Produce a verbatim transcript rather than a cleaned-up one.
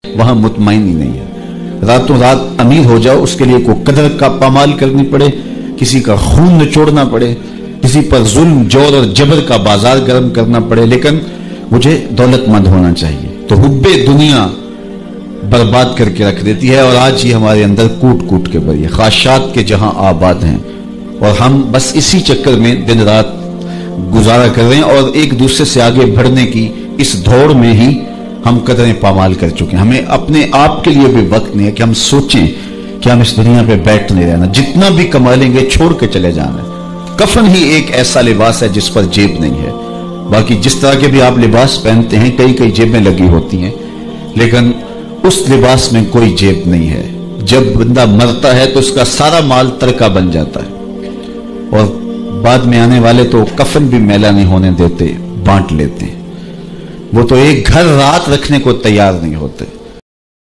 وہاں مطمئن ہی نہیں ہے. راتوں رات امیر ہو جاؤ اس کے لیے کوئی قدر کا پامال کرنی پڑے, کسی کا خون نچوڑنا پڑے, کسی پر ظلم جور اور جبر کا بازار گرم کرنا پڑے, لیکن مجھے دولت مند ہونا چاہیے. تو حب دنیا برباد کر کے رکھ دیتی ہے, اور آج یہ ہمارے اندر کوٹ کوٹ کے بھری ہے. خواہشات کے جہاں آباد ہیں اور ہم بس اسی چکر میں دن رات گزارا کر رہے ہیں, اور ایک دوسرے سے آگے بڑھنے کی اس دوڑ میں ہی ہم قدریں پامال کر چکے ہیں. ہمیں اپنے آپ کے لیے بھی وقت نہیں ہے کہ ہم سوچیں کہ ہم اس دنیا پہ بیٹھ نہیں رہنا, جتنا بھی کما لیں گے چھوڑ کے چلے جانا. کفن ہی ایک ایسا لباس ہے جس پر جیب نہیں ہے. باقی جس طرح کے بھی آپ لباس پہنتے ہیں کئی کئی جیبیں لگی ہوتی ہیں, لیکن اس لباس میں کوئی جیب نہیں ہے. جب بندہ مرتا ہے تو اس کا سارا مال ترکہ بن جاتا ہے, اور بعد میں آنے والے تو کفن بھی میلا نہیں ہونے دیتے, بانٹ لیتے ہیں. وہ تو ایک گھر رات رکھنے کو تیار نہیں ہوتے.